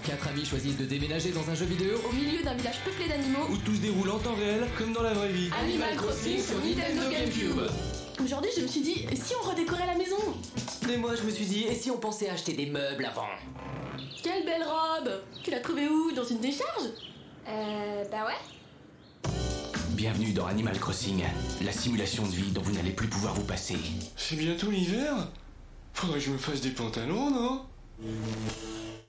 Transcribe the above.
4 amis choisissent de déménager dans un jeu vidéo Au milieu d'un village peuplé d'animaux, où tout se déroule en temps réel, comme dans la vraie vie. Animal Crossing sur Nintendo GameCube. Aujourd'hui, je me suis dit, et si on redécorait la maison? Et moi je me suis dit, et si on pensait acheter des meubles avant? Quelle belle robe! Tu l'as trouvée où? Dans une décharge? Bah ouais. Bienvenue dans Animal Crossing, la simulation de vie dont vous n'allez plus pouvoir vous passer. C'est bientôt l'hiver? Faudrait que je me fasse des pantalons, non?